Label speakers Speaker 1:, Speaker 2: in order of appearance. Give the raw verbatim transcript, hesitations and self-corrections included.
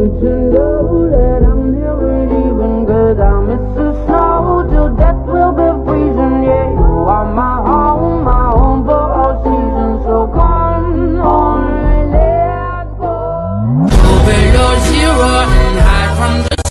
Speaker 1: you to know that I'm never leaving, cause I miss the snow till death will be freezing. Yeah, you are my home, my home for all seasons. So come on, let's go. Go below zero and hide from the